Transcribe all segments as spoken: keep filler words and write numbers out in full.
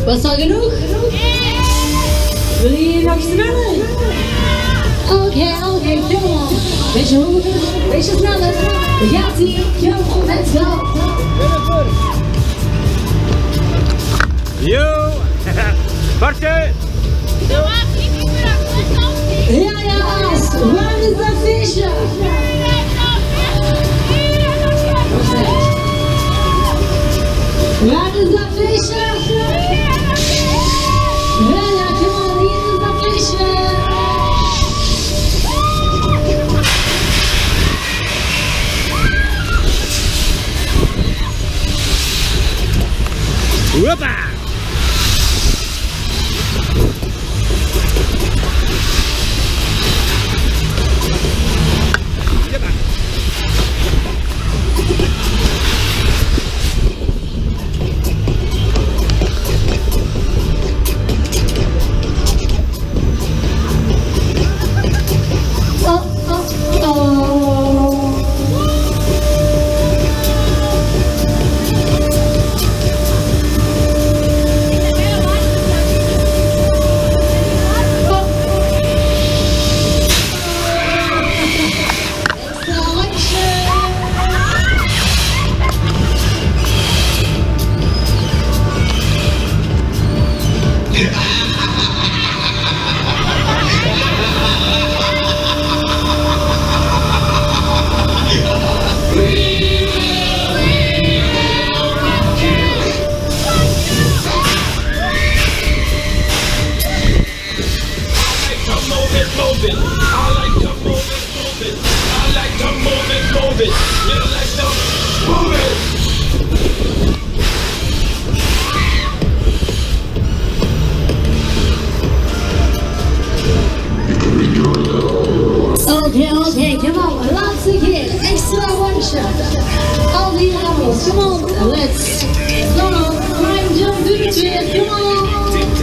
Was al genoeg? Wil je hier nog sneller? Oké, oké, come on. Beetje hoger, beetje sneller. We gaan zien, come on, let's go. Yo! Bartje! Ja, ja, waar is dat visje? Waar is dat visje? Ja, ja, come on, hier is dat visje. Hoppa! Okay, okay, come on, lots again, extra one shot. All the animals, come on, let's go on, climb, jump, do the twist, come on.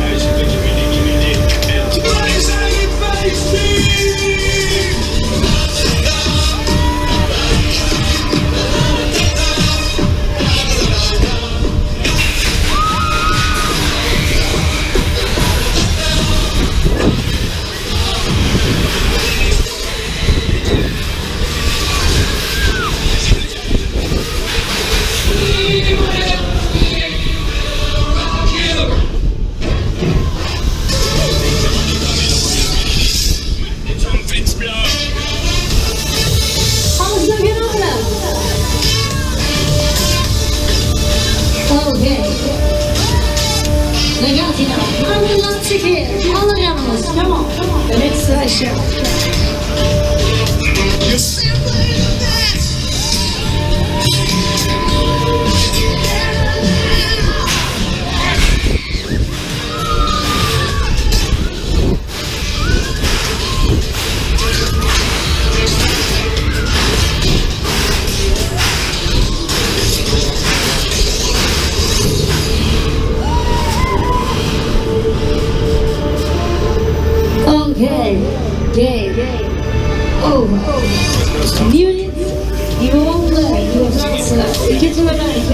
Oké, dan gaat hij nou. Aan de laatste keer. Alle remmers, come on. The next session. Oké, oké, oh, nieuwe lied, nieuwe wandelen, nieuwe dansen. Ik heb er wel